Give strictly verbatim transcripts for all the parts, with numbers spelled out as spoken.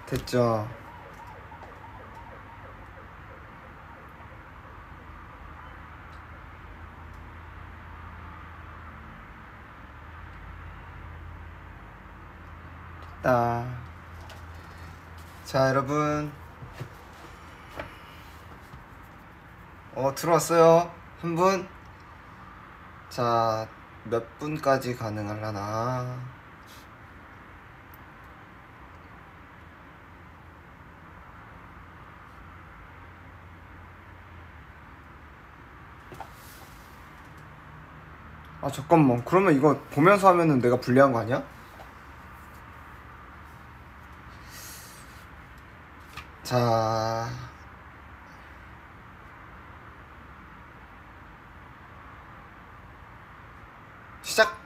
됐죠? 됐다. 자, 여러분. 어, 들어왔어요. 한 분. 자, 몇 분까지 가능하려나? 아, 잠깐만. 그러면 이거 보면서 하면은 내가 불리한 거 아니야? 자, 시작!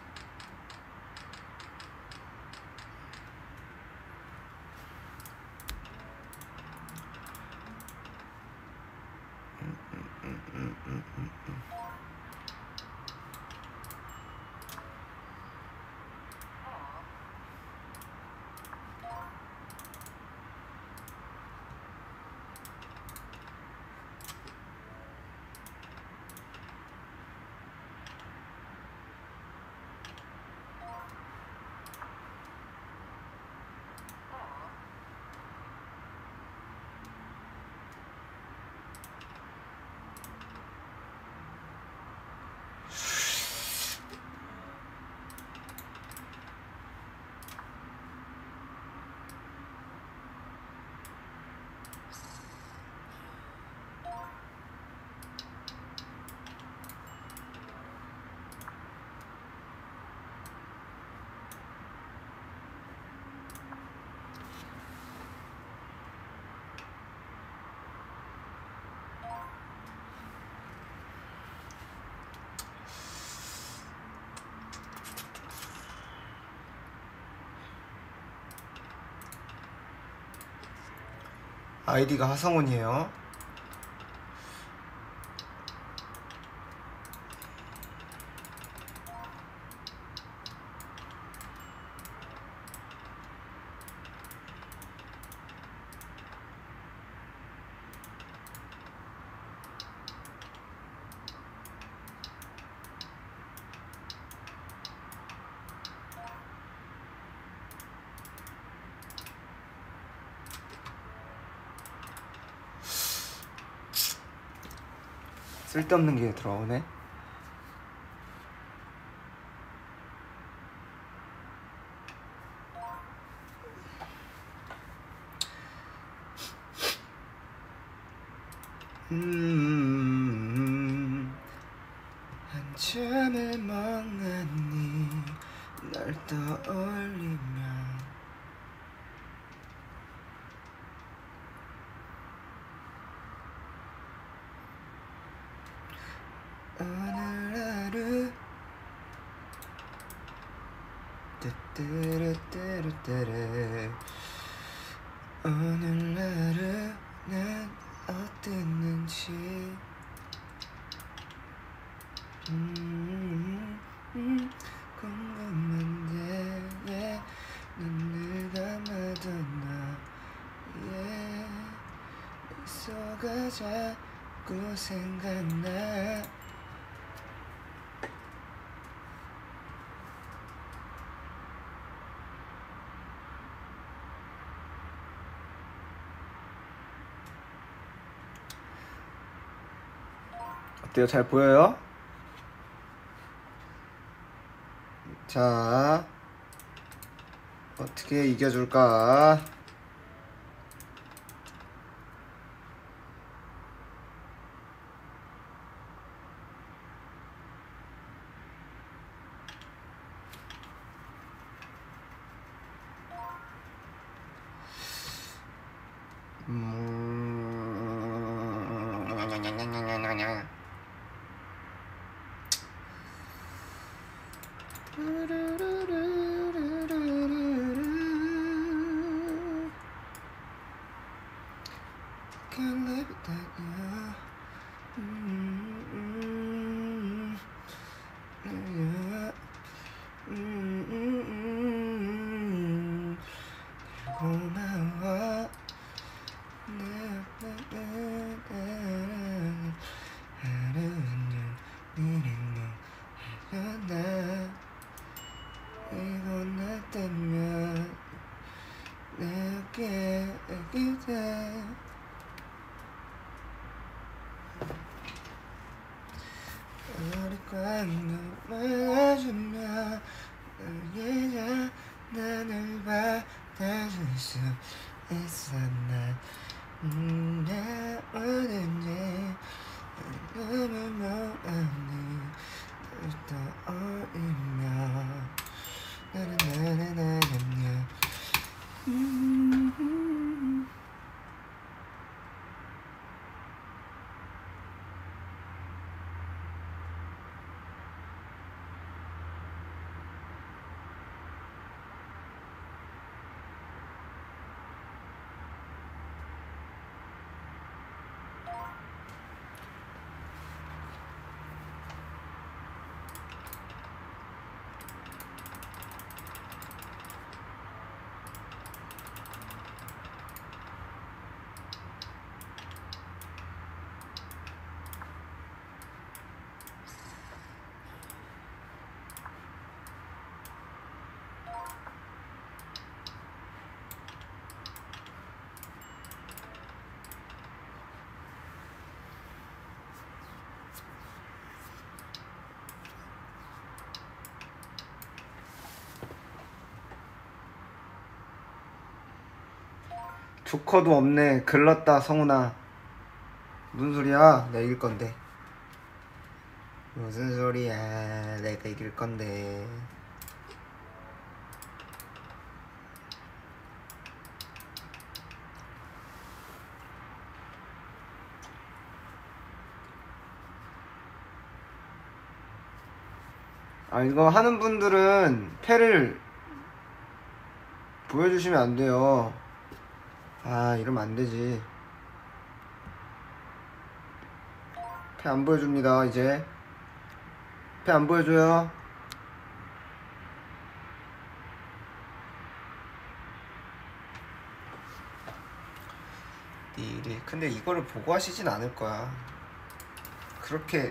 아이디가 하성훈이에요. 쓸데없는 게 들어오네. 음, 한참을 멍하니 널 떠올리면 오늘 하루 뚜뚜루뚜루뚜루 오늘 하루 난 어땠는지 음, 음, 궁금한데 yeah. 눈을 감아도 너 yeah. 미소가 자꾸 생각나. 어때요? 잘 보여요? 자, 어떻게 이겨줄까? Can't live without you. Mm-hmm. Yeah. Mm-hmm. 고마워. 하루는 일행도 하려나 이거 나 때면 내 어깨에 기대 우리 꽉 넘어가주면 너에게 나를 받아줄 수 있어 난 내 어딘지 너무 멀리 널 떠올리며 나나나나나나 음 조커도 없네. 글렀다 성훈아. 무슨 소리야? 내가 이길 건데. 무슨 소리야? 내가 이길 건데. 아 이거 하는 분들은 패를 보여주시면 안 돼요. 아 이러면 안 되지. 패 안 보여줍니다. 이제 패 안 보여줘요. 띠리. 근데 이거를 보고 하시진 않을 거야. 그렇게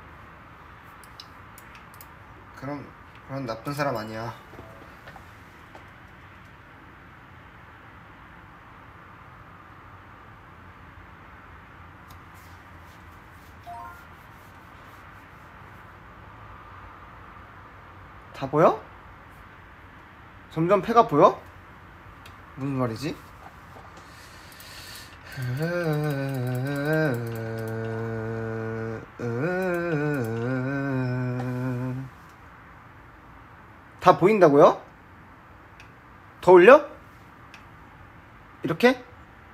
그런 그런 나쁜 사람 아니야. 다 보여? 점점 패가 보여? 무슨 말이지? 다 보인다고요? 더 올려? 이렇게?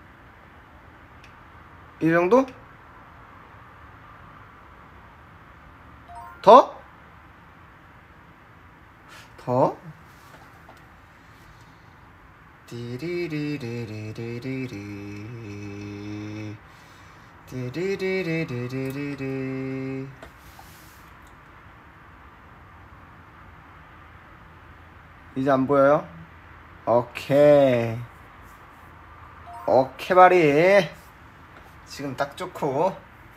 이 정도? 더? 더? 디리리리리리리 디리리리리리리 이제 안 보여요? 오케이 오케이 바리 지금 딱 좋고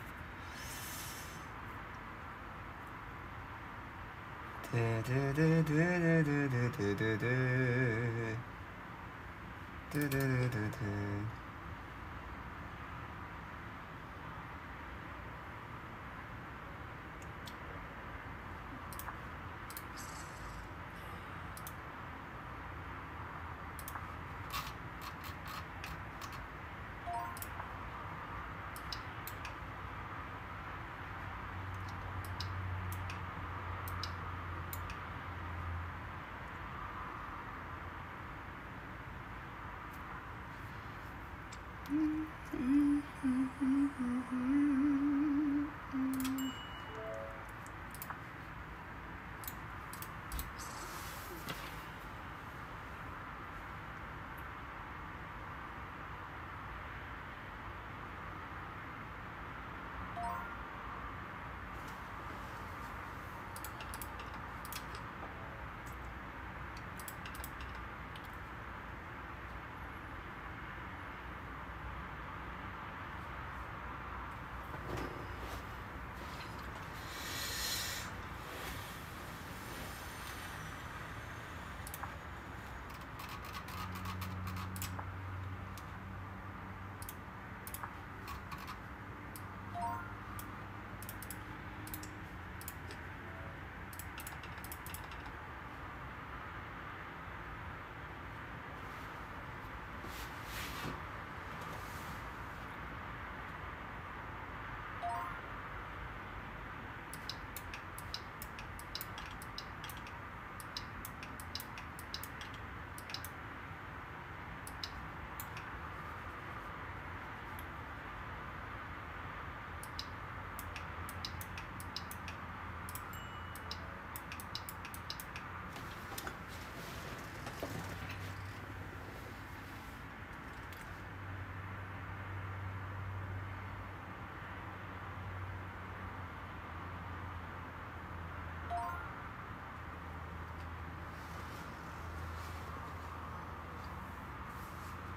드드드드드드드드드 드드드드드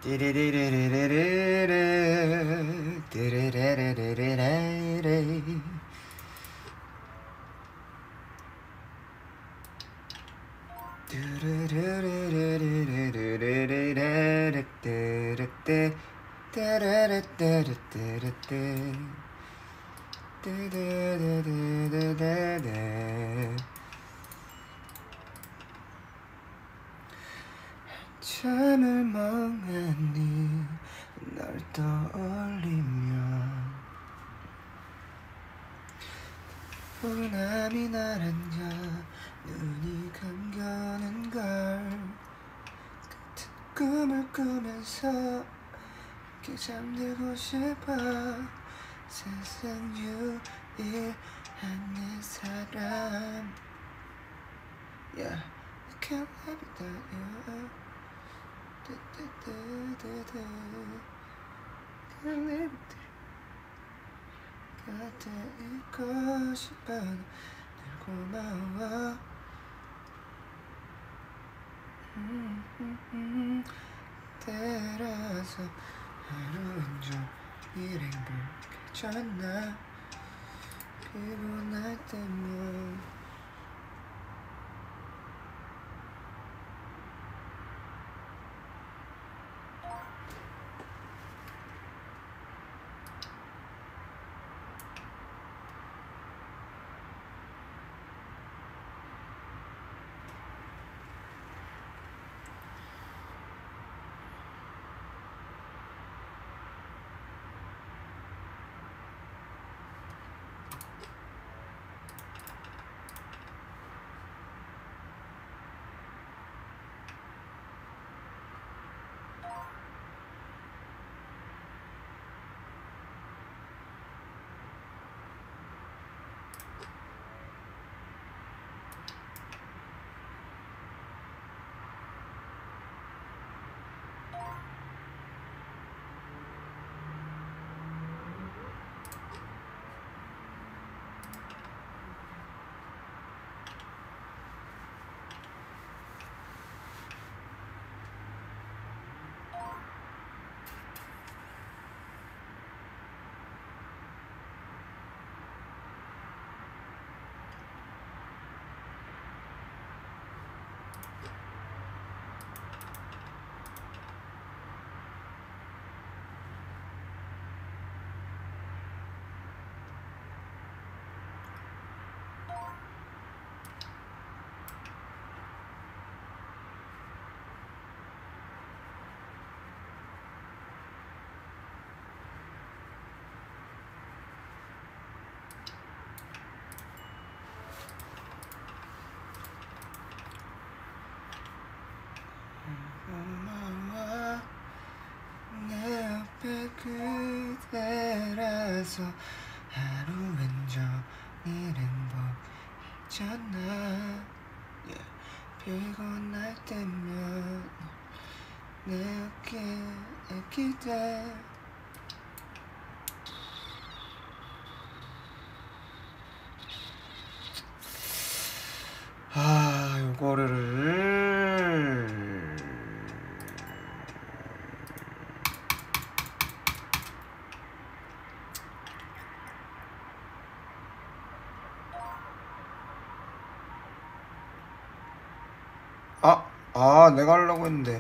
띠리리리리리리리 띠리리리리리리 잠을 멍하니 널 떠올리며 포근함이 날 안겨 눈이 감겨는 걸 같은 꿈을 꾸면서 함께 잠들고 싶어 세상 유일한 내 사람 Yeah, I can't live without you 두두두두두 Can't live without you 곁에 있고 싶어 늘 고마워 음, 음, 음. 때라서 하루 온종일 행복해졌나 피곤할 때면 고마워 내 옆에 그대라서 하루 왼종일 행복해졌나 yeah. 피곤할 때면 내 어깨에 기대 아 요거를 아, 아 내가 하려고 했는데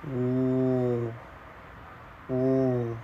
오, 오.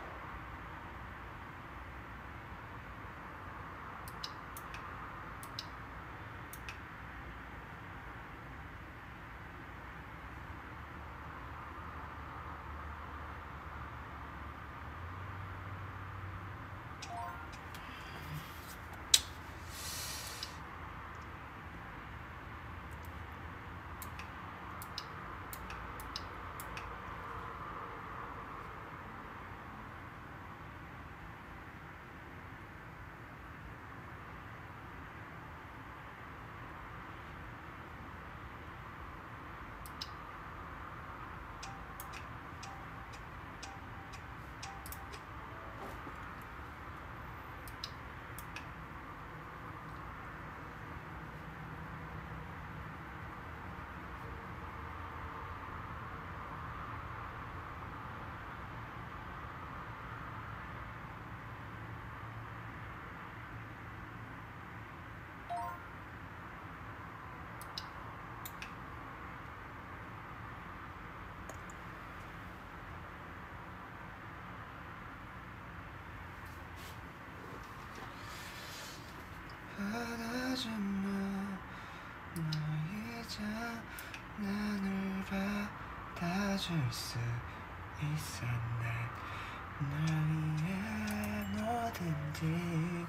받아주마 너의 장난을 받아줄 수 있어 난 널 위해 뭐든지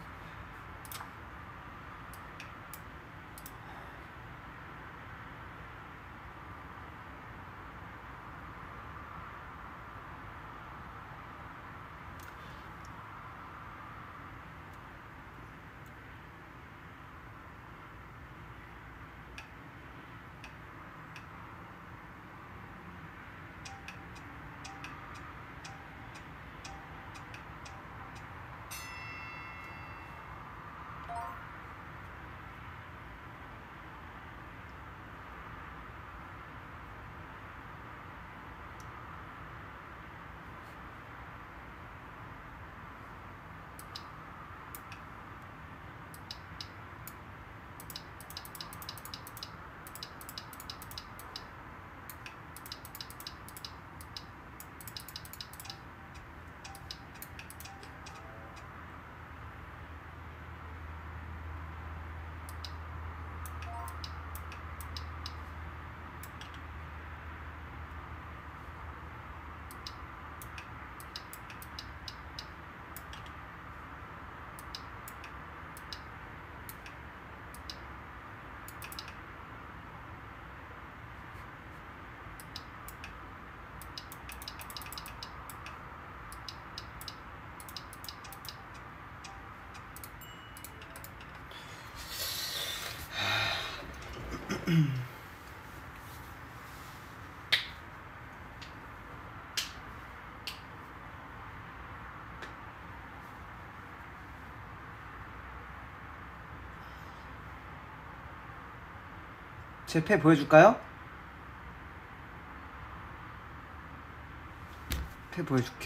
제 패 보여줄까요? 패 보여줄게.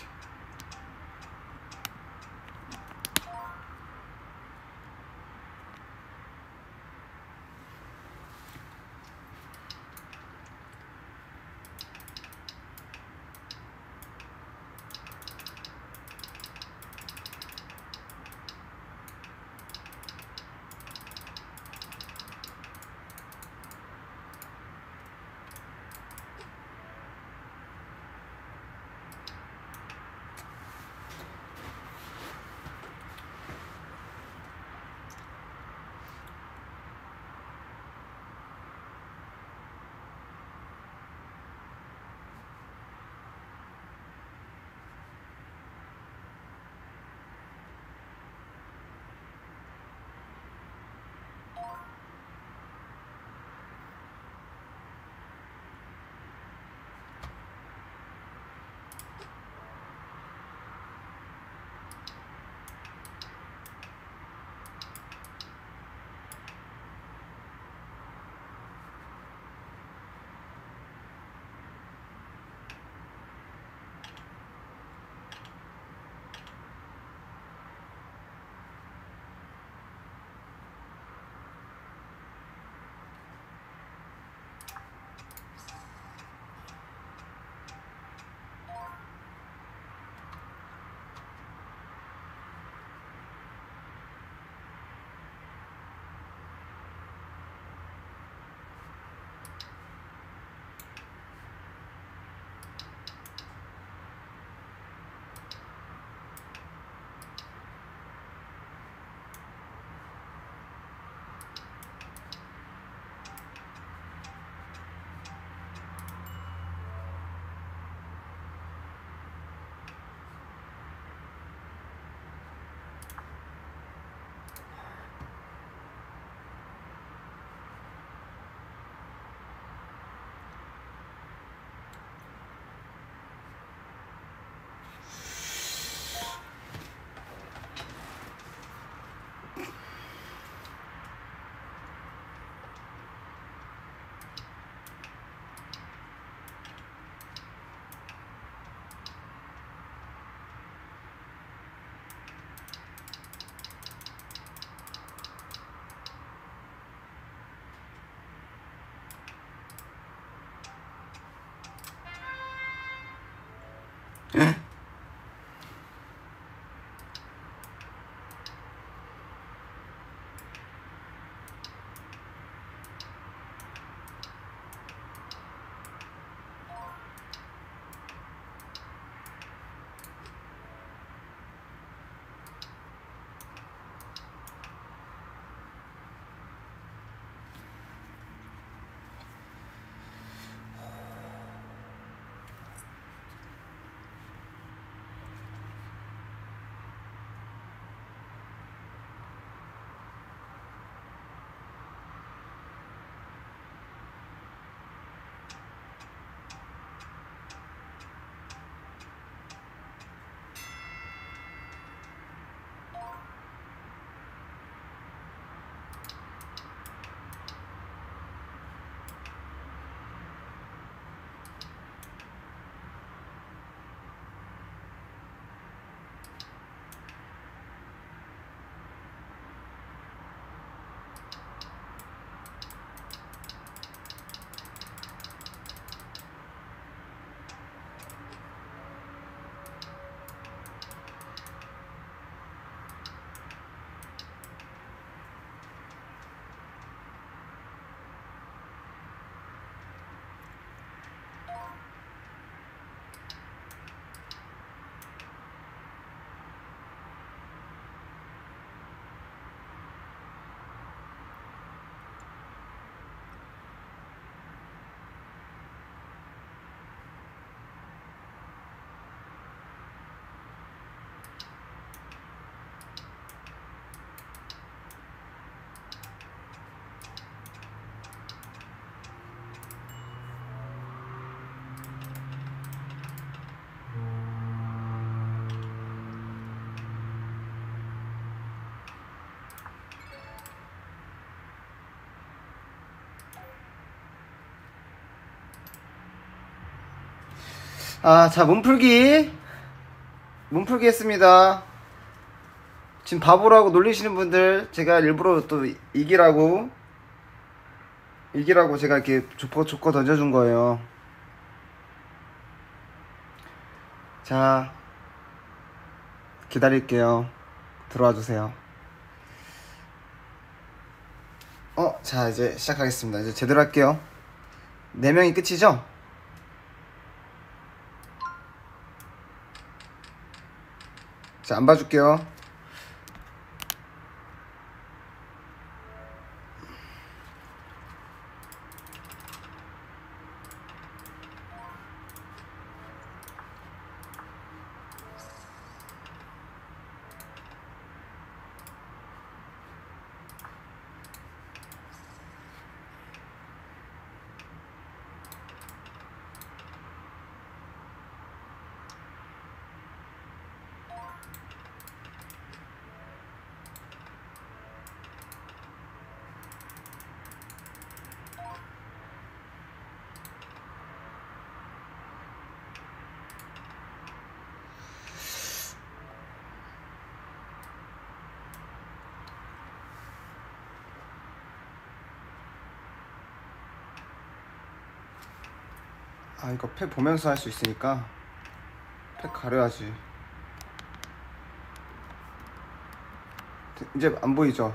아, 자, 몸풀기. 몸풀기 했습니다. 지금 바보라고 놀리시는 분들, 제가 일부러 또 이기라고, 이기라고 제가 이렇게 조커, 조커 던져준 거예요. 자, 기다릴게요. 들어와 주세요. 어, 자, 이제 시작하겠습니다. 이제 제대로 할게요. 네 명이 끝이죠? 자, 안 봐줄게요. 아, 이거 패 보면서 할 수 있으니까 패 가려야지. 이제 안 보이죠?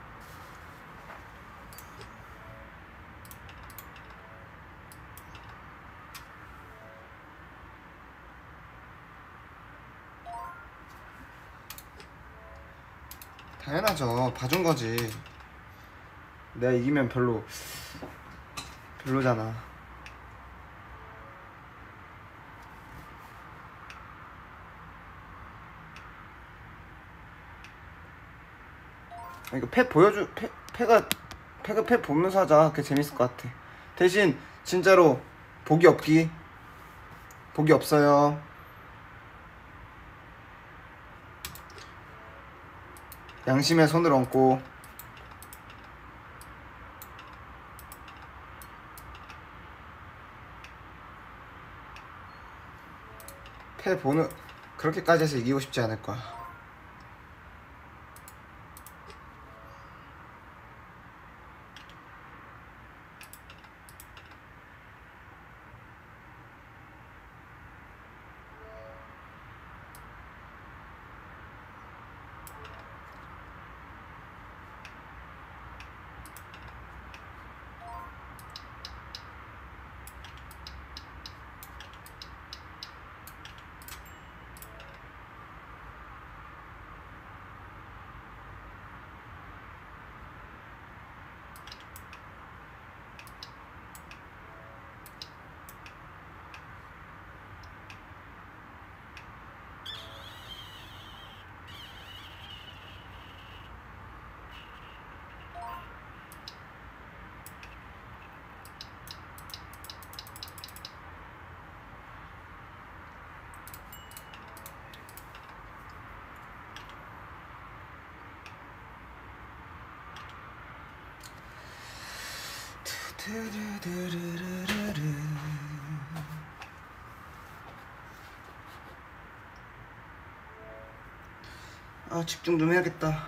당연하죠. 봐준 거지. 내가 이기면 별로 별로잖아. 이거 패 보여주 패 패가 패가 패 보면서 하자. 그게 재밌을 것 같아. 대신 진짜로 복이 없기. 복이 없어요. 양심에 손을 얹고. 패 보는 그렇게까지 해서 이기고 싶지 않을 거야. 두두두루루루루. 아 집중 좀 해야겠다.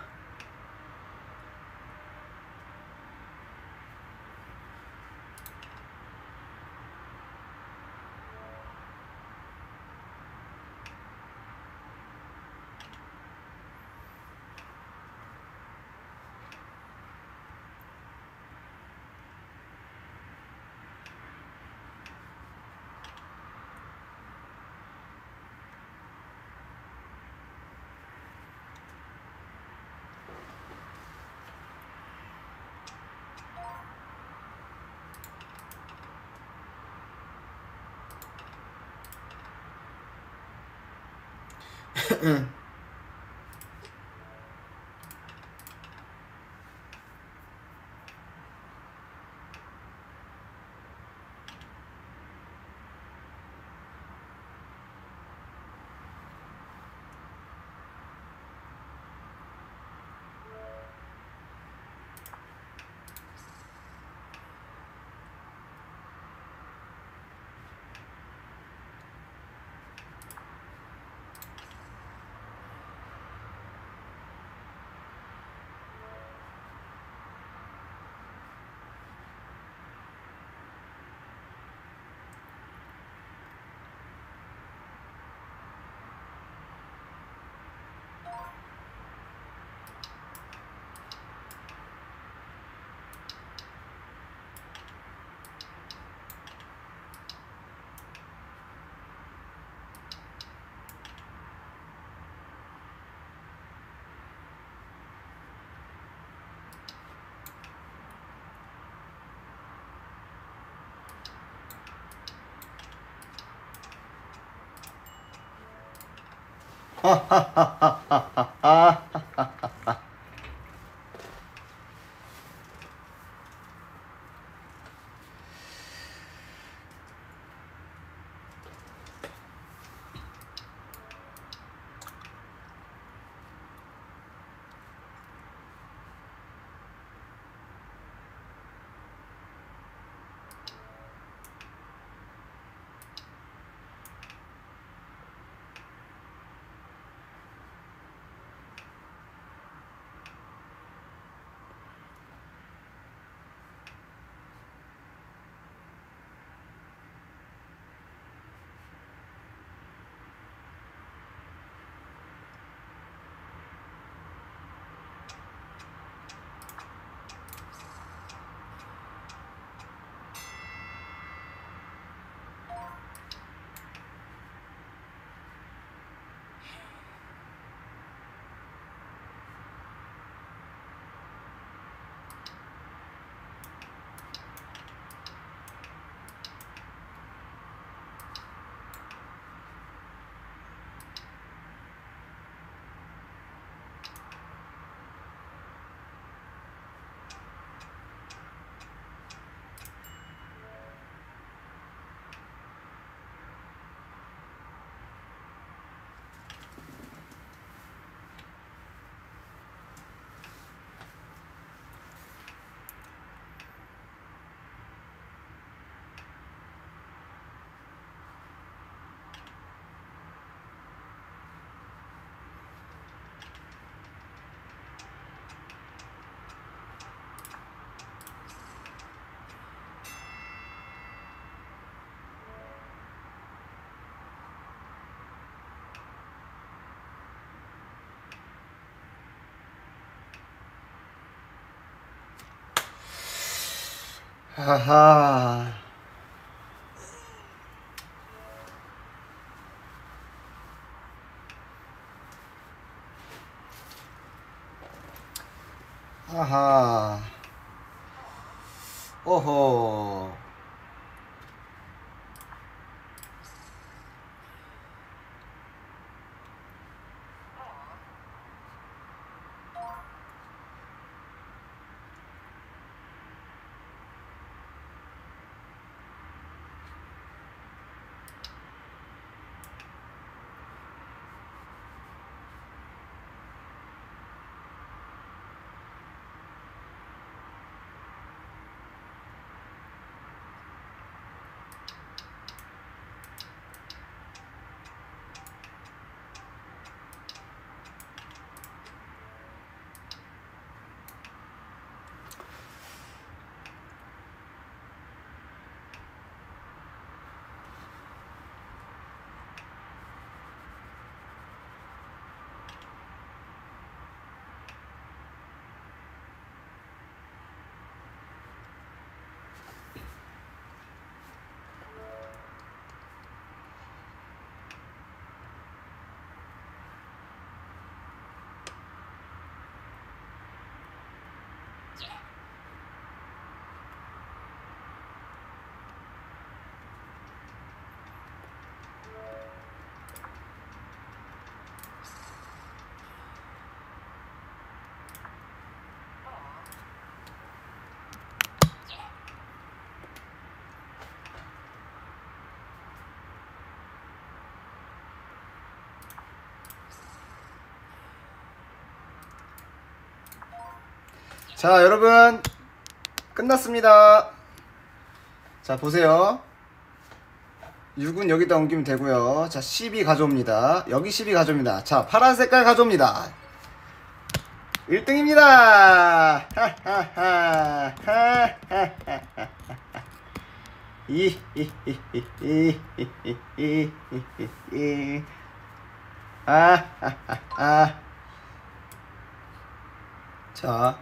하하. 하하. 오호. 자, 여러분 끝났습니다. 자, 보세요. 육은 여기다 옮기면 되고요. 자, 십이 가져옵니다. 여기 십이 가져옵니다. 자, 파란 색깔 가져옵니다. 일 등입니다. 아하하하. 자,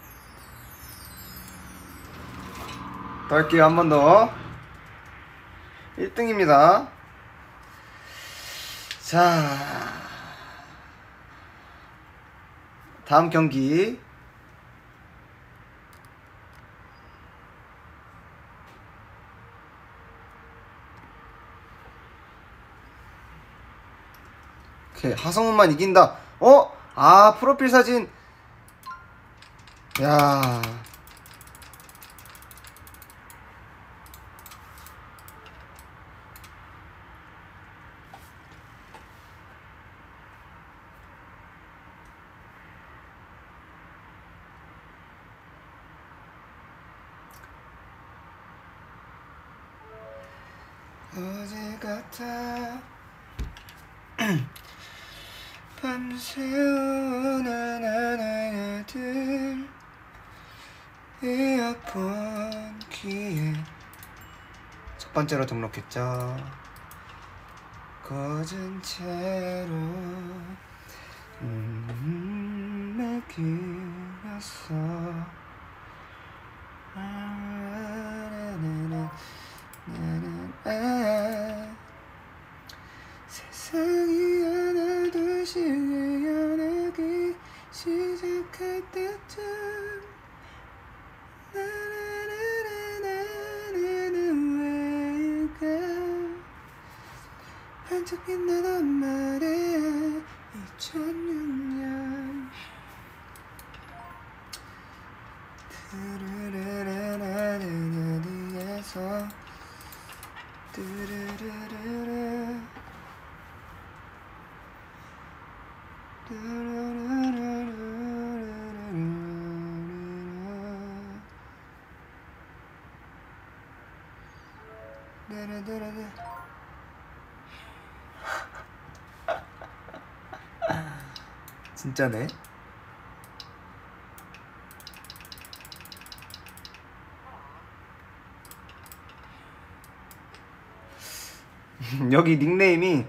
더 할게요. 한 번 더. 일 등입니다. 자, 다음 경기. 오케이, 하성훈만 이긴다. 어? 아, 프로필 사진. 야, 어제 같아 밤새우는 하나의 들 이어폰 귀에 첫 번째로 등록했죠. 꺼진 채로 음, 매기었어. 세상이 하나 둘씩 연하기 시작할 때쯤 나는 왜일까 반짝 빛나던 말에 이천육 년 드르르르르르 어디에서 드르르르르 진짜네. 여기 닉네임이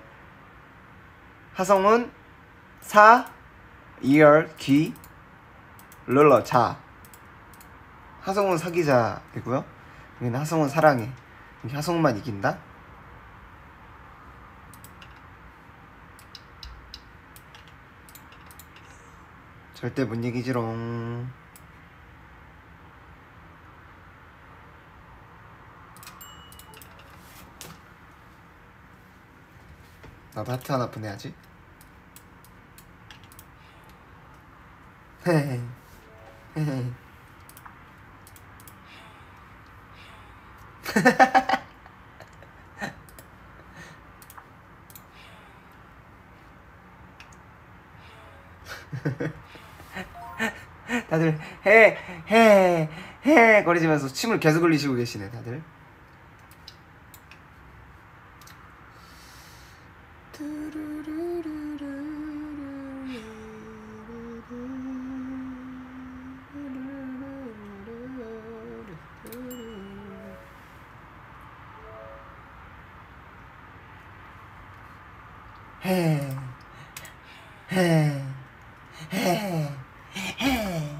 하성훈 사 이열 기 럴러 자. 하성훈 사기자이고요. 여기는 하성훈 사랑해. 여기 하성훈만 이긴다. 절대 못 이기지롱. 나도 하트 하나 보내야지. 헤헤 헤헤. 다들 해 해 해 거리시면서 침을 계속 흘리시고 계시네 다들. 해 해 해 해.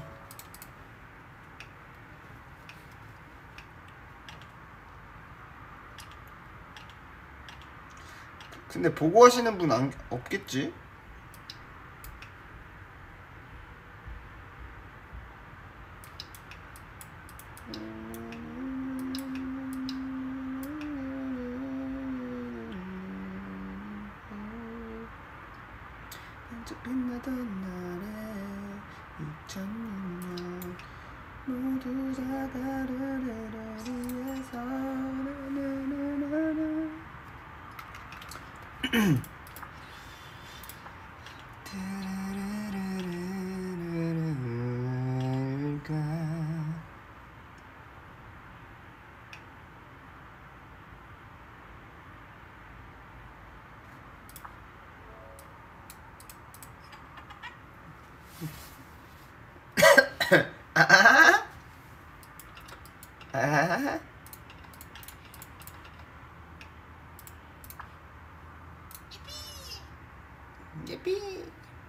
근데 보고 하시는 분 안, 없겠지? 빛나던 날에 이천육 년 모두 다 다른 위해서 아, 아, 예삐.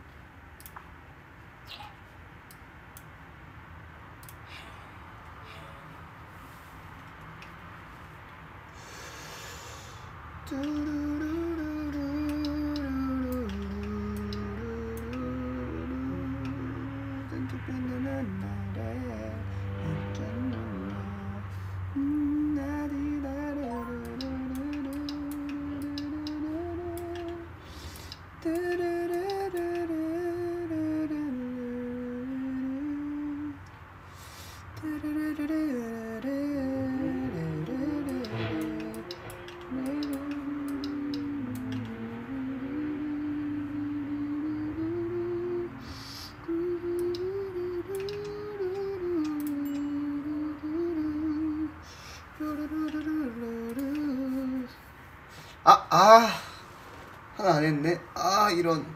아, 아, 하나 안 했네. 아, 이런.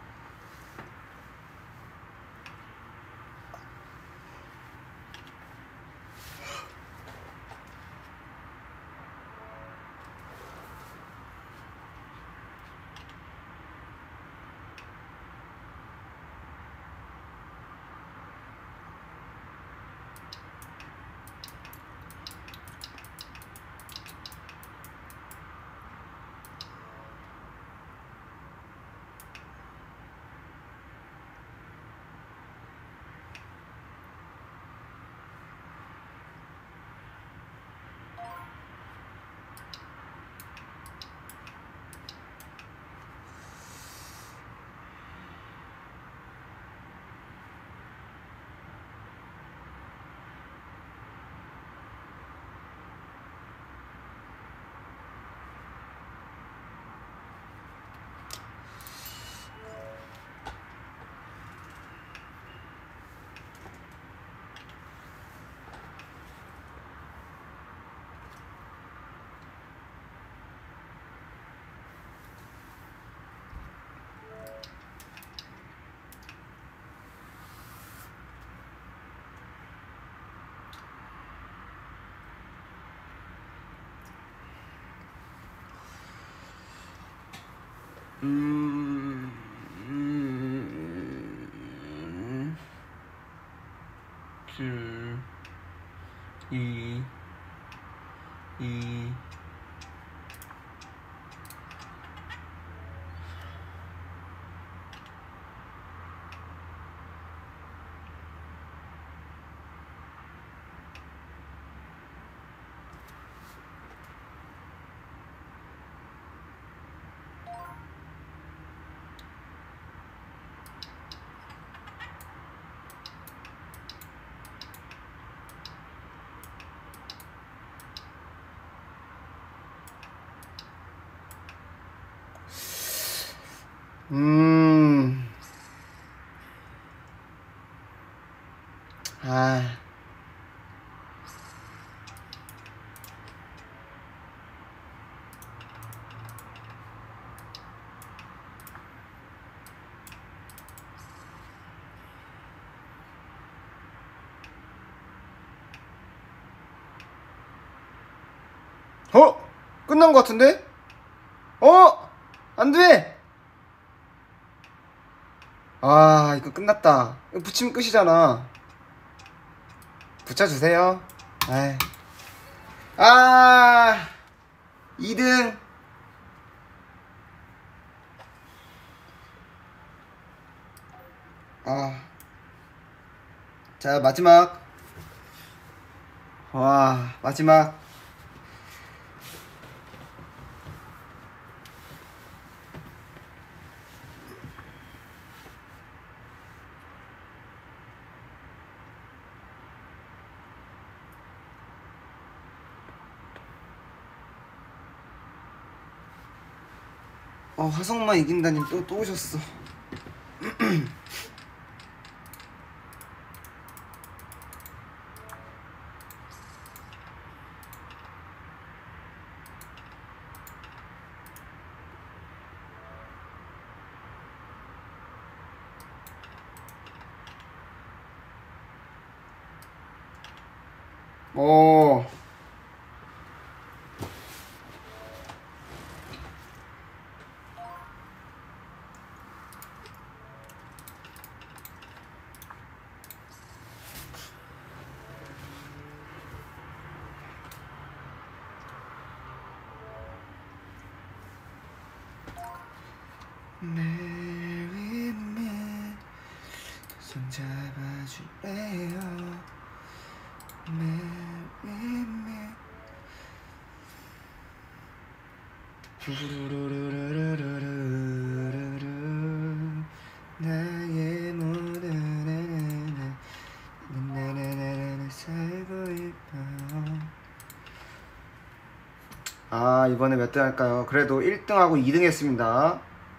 음, 음, 칠, 이, 이, 음, 아, 어? 끝난 것 같은데? 어? 안 돼! 아, 이거 끝났다. 이거 붙이면 끝이잖아. 붙여주세요. 아이. 아, 이 등. 아, 자, 마지막. 와, 마지막. 어, 화성만 이긴다님 또, 또 오셨어. 어. Marry me, 손 잡아줄래요? Marry me. 루루루루루루루루루 나의 모든 나나나나나 살고 있어요. 아, 이번에 몇 등 할까요? 그래도 일 등하고 이 등 했습니다.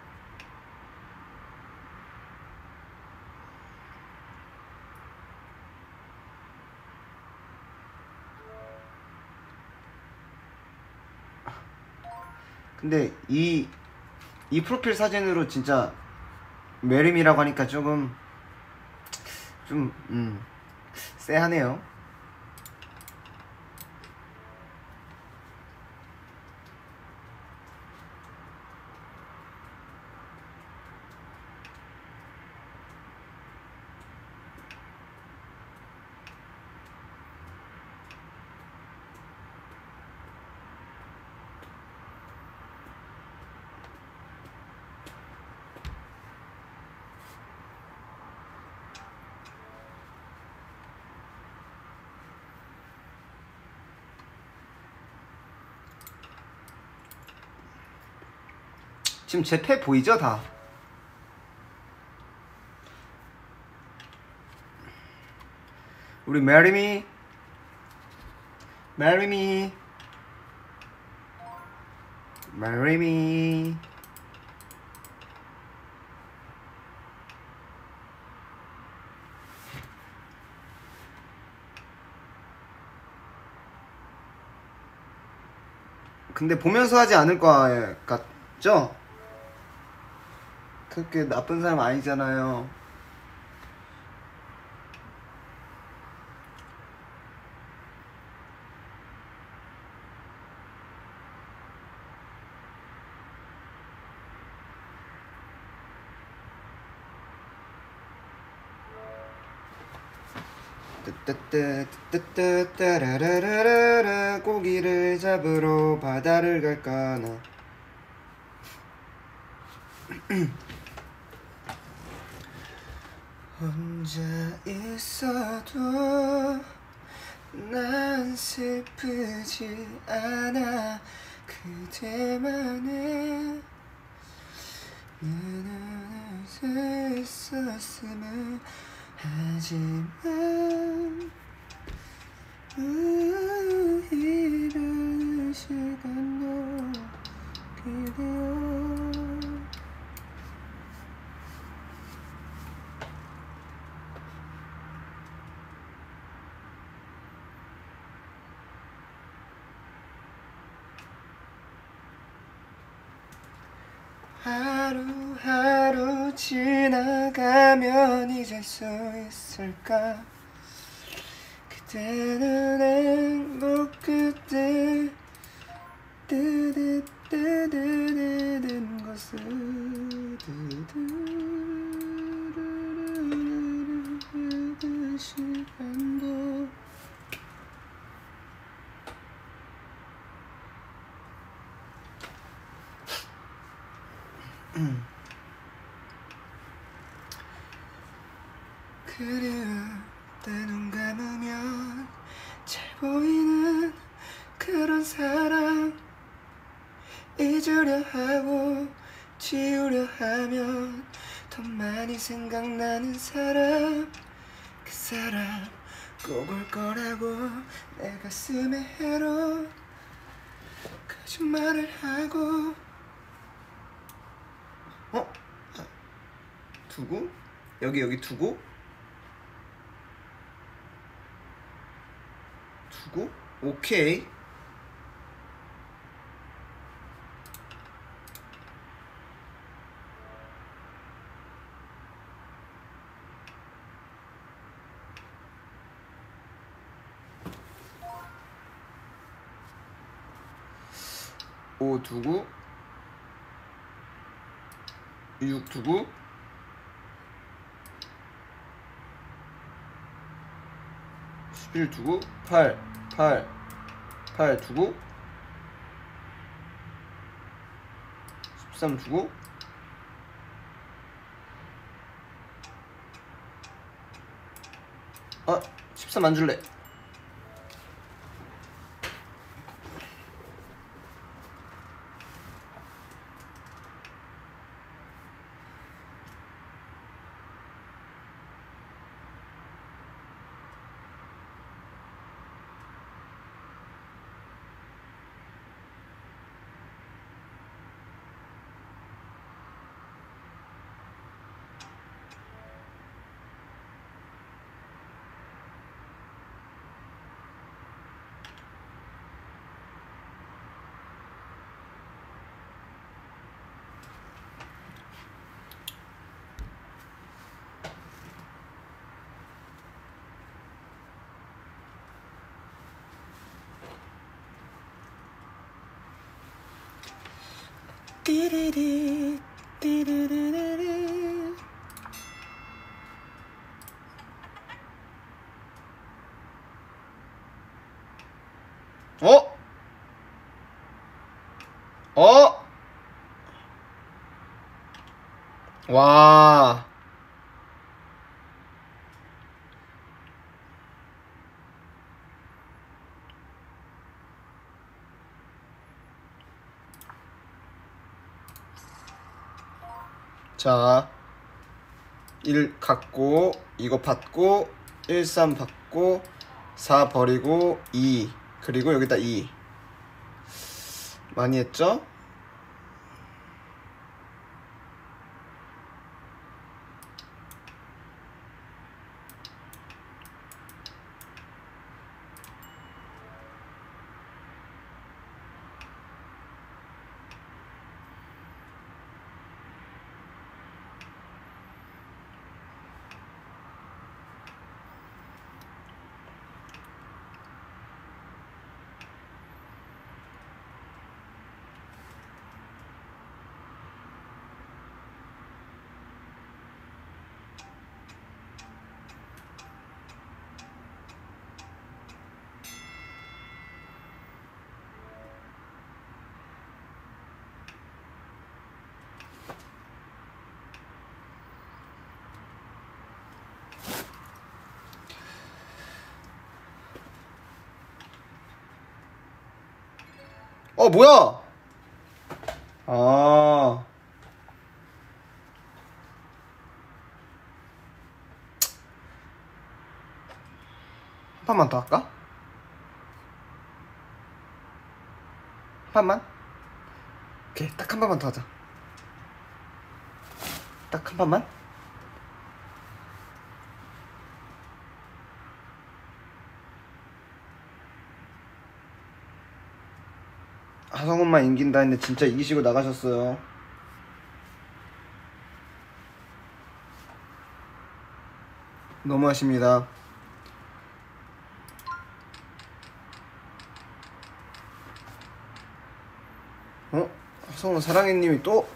근데 이, 이 프로필 사진으로 진짜 메림이라고 하니까 조금 좀 음, 쎄하네요. 지금 제 패 보이죠? 다. 우리 메리미 메리미 메리미 근데 보면서 하지 않을 것 같죠? 그렇게 나쁜 사람 아니잖아요. 따따따따따따라라라라 고기를 잡으러 바다를 갈까나. 혼자 있어도 난 슬프지 않아. 그대만의 눈을 수 있었음을 하지만 이런 시간도 그대여. 하루하루 지나가면 잊을 수 있을까? 그때는 행복 그때 뜨뜻뜨뜻뜨는 것을 그 시간도 그리울 때 눈 감으면 잘 보이는 그런 사람 잊으려 하고 지우려 하면 더 많이 생각나는 사람. 그 사람 꼭 올 거라고 내 가슴에 해로 거짓말을 하고. 어? 두고? 여기 여기 두고? 두고? 오케이. 오 두고 육 두고 십일 두고 팔 팔 팔 두고 십삼 두고 아 십삼 안 줄래. 띠리리 띠리리리리 어? 어? 와. 자, 일 갖고 이거 받고 일, 삼 받고 사 버리고 이 그리고 여기다 이 많이 했죠? 어 뭐야? 아 한 판만 더 할까? 한 판만? 오케이 딱 한 판만 더 하자. 딱 한 판만? 하성훈만 이긴다 했는데 진짜 이기시고 나가셨어요. 너무하십니다. 어? 하성훈 사랑해님이 또?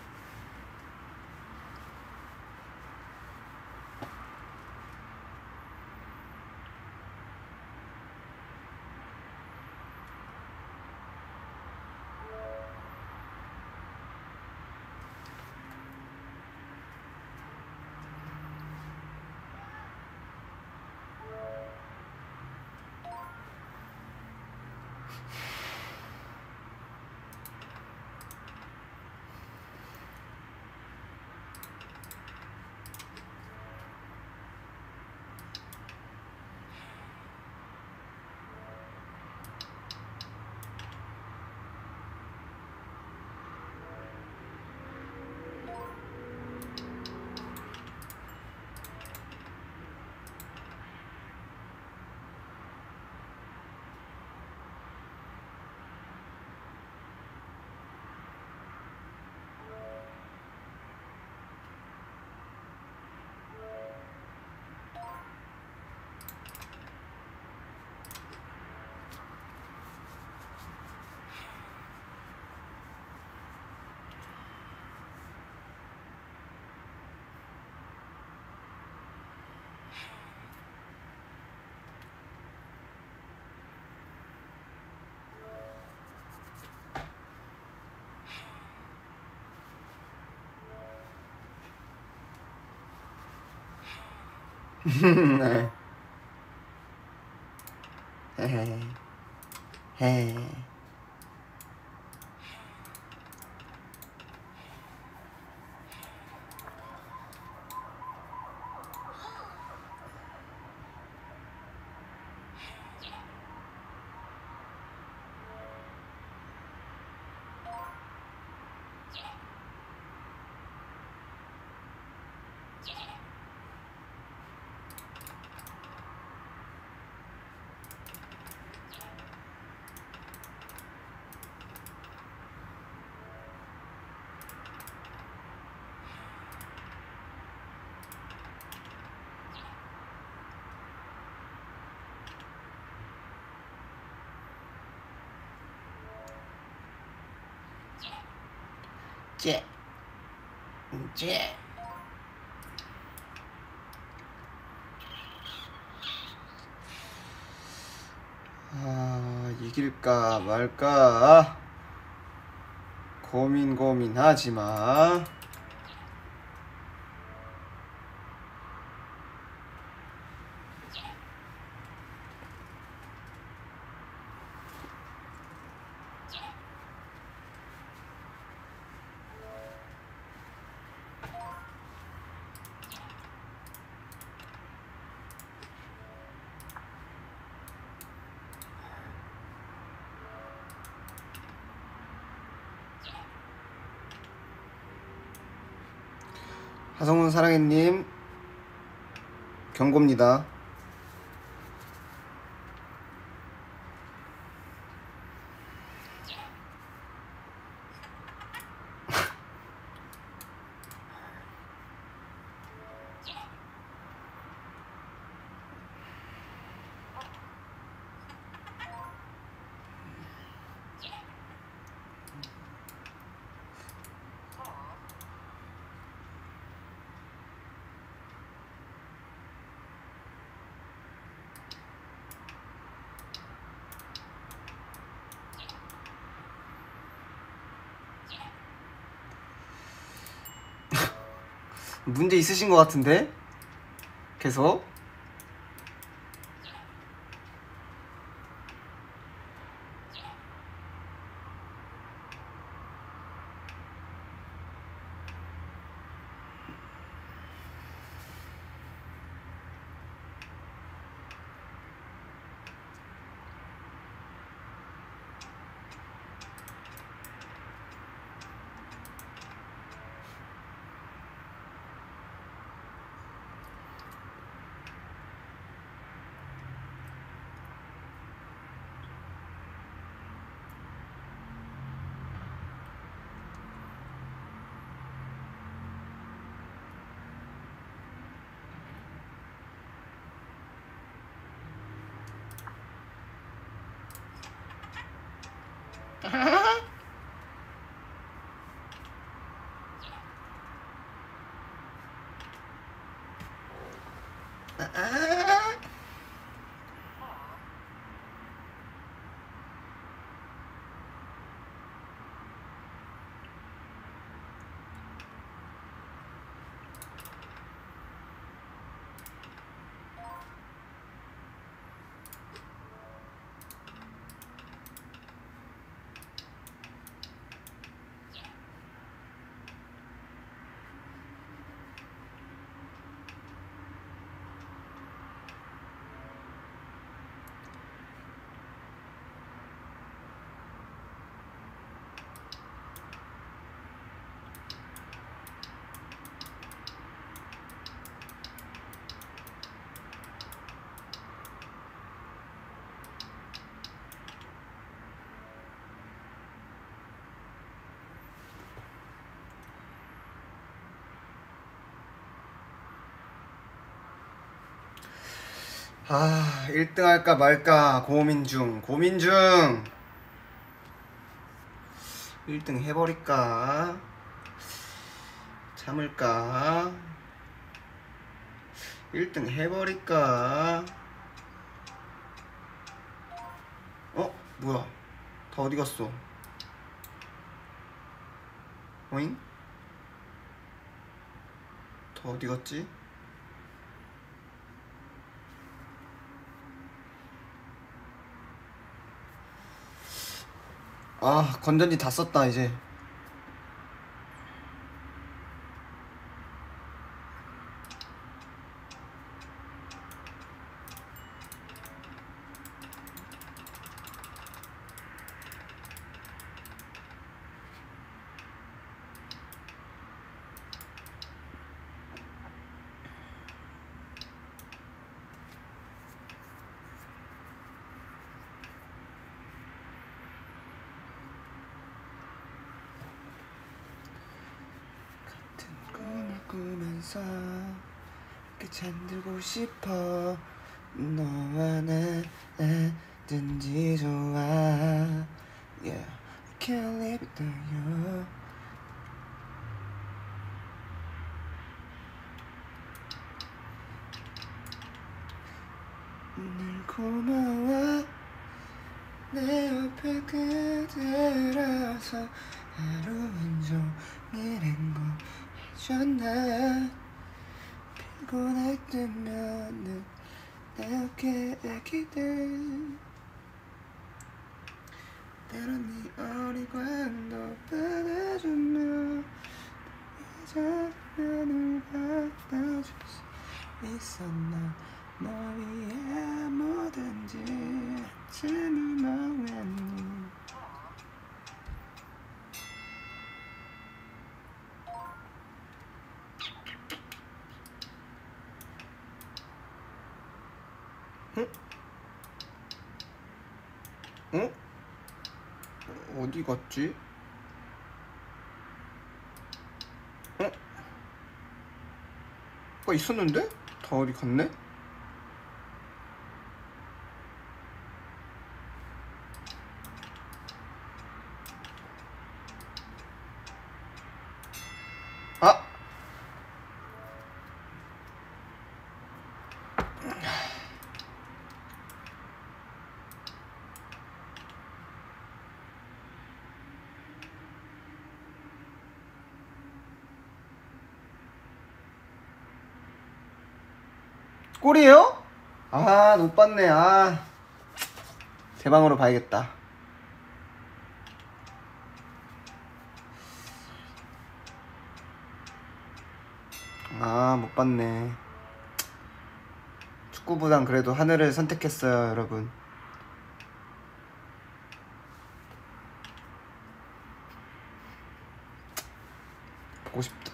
네. 헤헤. 헤. 쟤. 쟤. 아, 이길까 말까 고민 고민하지 마. 하성훈 사랑해님 경고입니다. 문제 있으신 것 같은데? 계속? 아, 일 등 할까 말까 고민 중 고민 중 일 등 해버릴까 참을까 일 등 해버릴까. 어? 뭐야 다 어디 갔어? 어잉? 다 어디 갔지? 아, 건전지 다 썼다 이제. 꿈을 꾸면서 그 잠들고 싶어. 너와 나든지 좋아. Yeah, I can't live without you. 늘 고마워. 내 옆에 그대라서 하루 온종일 행복해졌나. 피곤할 때면은 내 어깨에 기대. 때론 네 어리광도 받아주며 이제 나를 받아줄 수 있었나. 너 위해 뭐든지 했지만 너 왠지. 응? 응? 어디 갔지? 어? 아까 있었는데? 다 어디 갔네? 아! 꼴이에요? 아, 못 봤네. 아, 제 방으로 봐야겠다. 아, 못 봤네. 축구보단 그래도 하늘을 선택했어요, 여러분. 보고 싶다.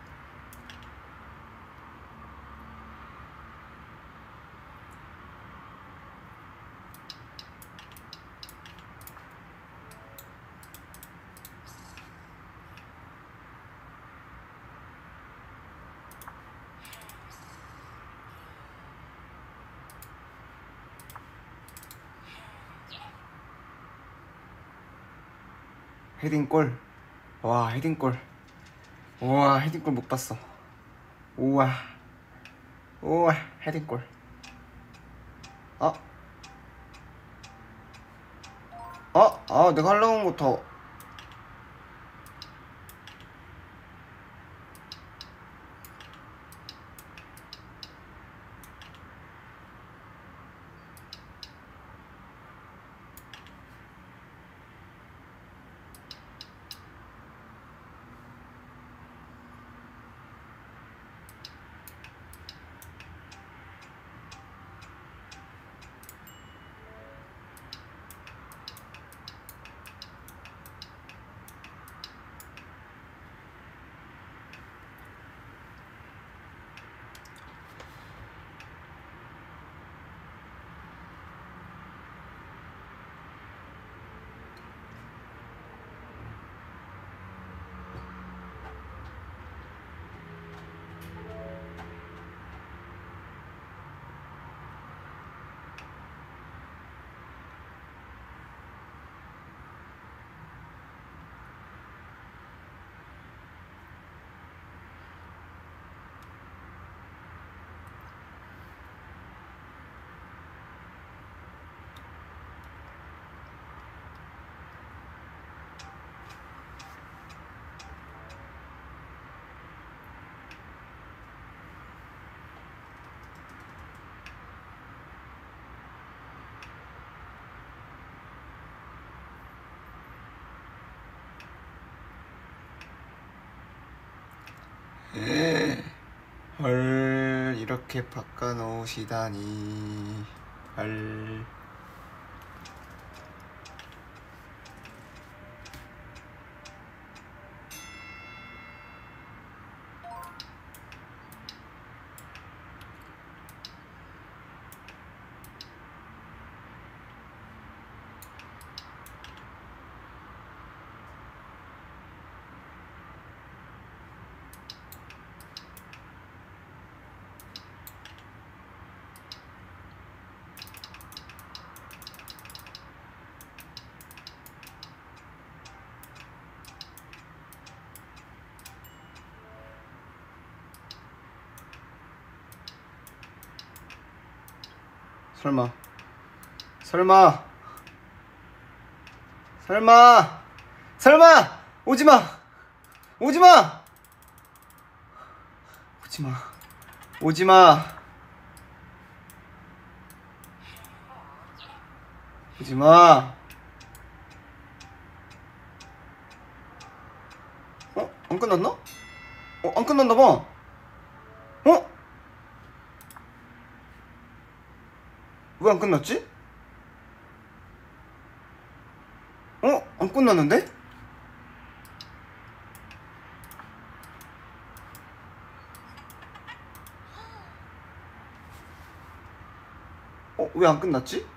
헤딩골. 와, 헤딩골. 우와, 헤딩골 못 봤어. 우와. 우와, 헤딩골. 아. 아, 아, 내가 하려고 한 거 더. 헐, 이렇게 바꿔놓으시다니. 헐. 설마 설마 설마 설마 오지마 오지마 오지마 오지마 오지마. 어? 안 끝났나? 어? 안 끝났나봐. 어? 왜 안 끝났지? 어? 안 끝났는데? 어? 왜 안 끝났지?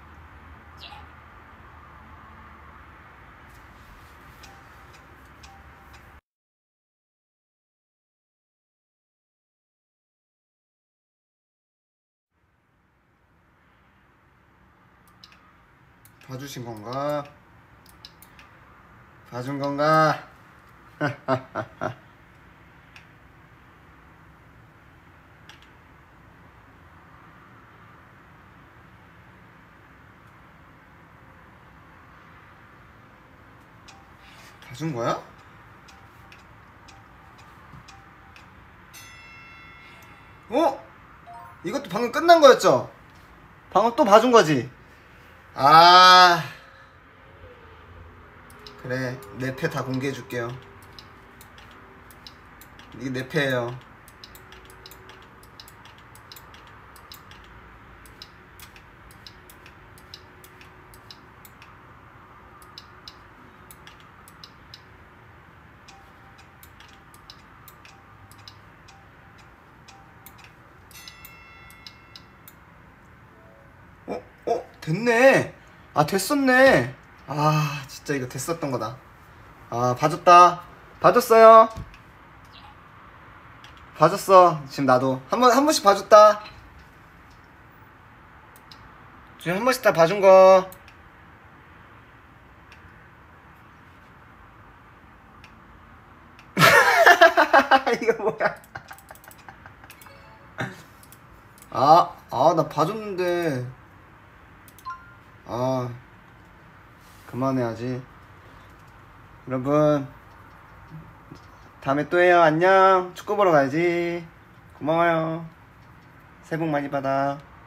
봐주신 건가? 봐준 건가? 봐준 거야? 어? 이것도 방금 끝난 거였죠? 방금 또 봐준 거지? 아, 그래, 내 패 다 공개해 줄게요. 이게 내 패예요. 어? 어? 됐네. 아, 됐었네. 아, 진짜 이거 됐었던 거다. 아, 봐줬다. 봐줬어요. 봐줬어. 지금 나도 한 번, 한 번씩 봐줬다. 지금 한 번씩 다 봐준 거. 이거 뭐야? 아, 아, 나 봐줬는데. 아, 그만해야지. 여러분, 다음에 또 해요. 안녕. 축구 보러 가야지. 고마워요. 새해 복 많이 받아.